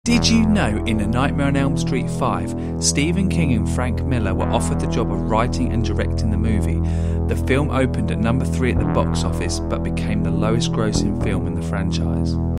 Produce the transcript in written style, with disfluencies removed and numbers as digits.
Did you know in A Nightmare on Elm Street 5, Stephen King and Frank Miller were offered the job of writing and directing the movie? The film opened at number 3 at the box office, but became the lowest grossing film in the franchise.